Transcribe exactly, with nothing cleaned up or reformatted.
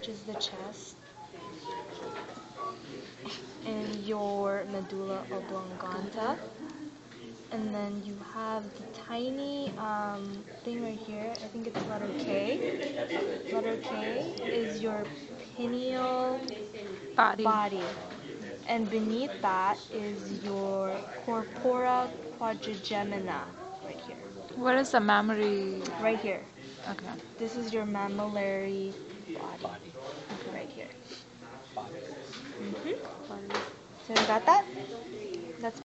which is the chest, and your medulla oblongata. And then you have the tiny um, thing right here. I think it's letter K. Letter K is your pineal Body. body. And beneath that is your corpora quadrigemina right here. What is the mammary? Right here. Okay. This is your mammillary body. Okay. Right here. Body. Mm-hmm. Body. So you got that? That's